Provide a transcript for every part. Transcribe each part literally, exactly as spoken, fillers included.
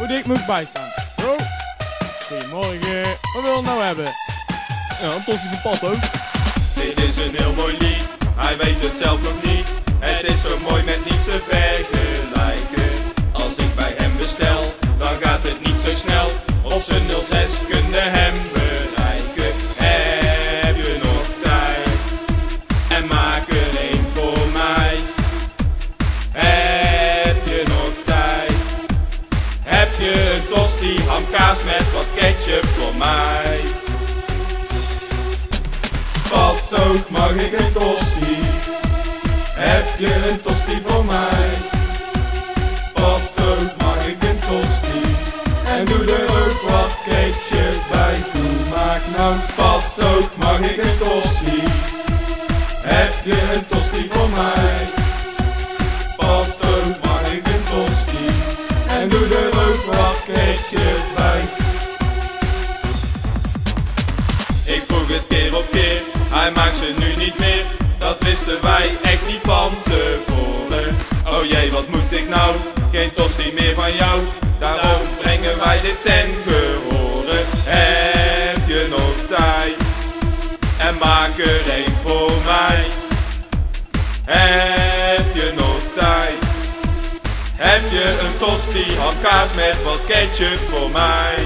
hoe dik moet ik bijstaan? Zo. Goedemorgen. Wat wil je nou hebben? Ja, een tosti van Pat ook. Dit is een heel mooi lied, hij weet het zelf nog niet. Het is zo mooi met niets te vergelijken. Als ik bij hem bestel, dan gaat het niet zo snel. Op zijn nul zes kunnen hem bereiken. Heb je nog tijd? En maak er één voor mij. Heb je nog tijd? Heb je een tosti, hamkaas met wat ketchup voor mij? Pat ook, mag ik een tosti? Heb je een tosti voor mij? Pat ook, mag ik een tosti? En doe er ook wat ketchup bij. Doe maak nou. Pat ook, mag ik een tosti? Heb je een tosti voor mij? Pat ook, mag ik een tosti? En doe er ook wat ketchup bij. Ik vroeg het keer op keer, hij maakt ze nu niet meer. Dat wisten wij echt niet van tevoren. Oh jee, wat moet ik nou? Geen tosti meer van jou. Daarom brengen wij dit ten gehore. Heb je nog tijd? En maak er één voor mij. Heb je nog tijd? Heb je een tosti, hamkaas met wat ketchup voor mij?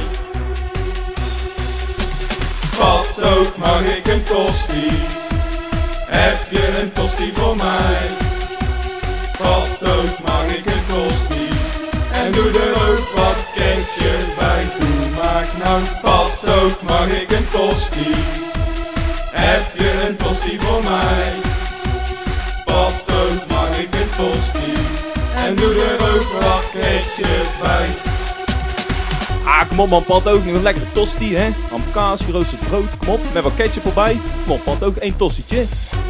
Pat ook, mag ik een tosti? Heb je een tosti voor mij? Pat ook, mag ik een tosti? En doe er ook wat ketchup bij. Doe maak nou. Pat ook, mag ik een tosti? Heb je een tosti voor mij? Pat ook, mag ik een tosti? En doe er ook wat ketchup bij. Ah, kom op man, Pat ook. Nog een lekkere tosti, hè? Hamkaas, geroosterd brood, kom op. Met wat ketchup erbij. Kom op, Pat ook. één tostietje.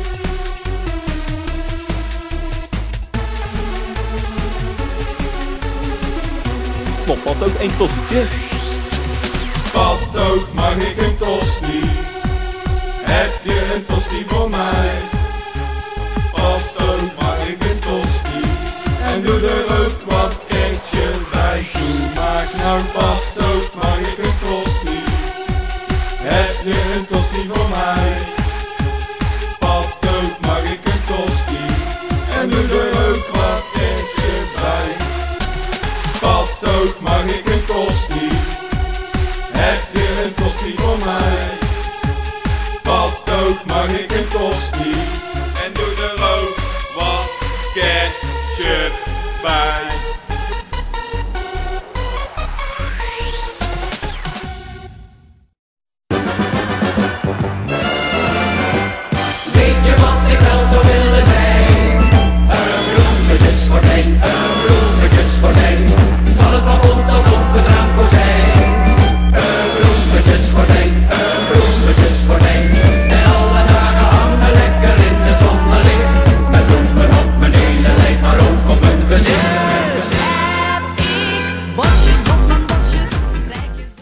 Kom op, Pat ook. één tostietje. Pat ook, mag ik een tosti? Heb je een tosti voor mij? Pat ook, mag ik een tosti? En doe er ook wat ketchup bij. Doe maak nou. Pat ook, mag ik een tosti? Heb je een tosti voor mij? Pat ook, mag ik een tosti? En doe er ook wat ketchup bij. Pat ook, mag ik een tosti? Heb je een tosti voor mij? Pat ook, mag ik een tosti? En doe er ook wat ketchup bij.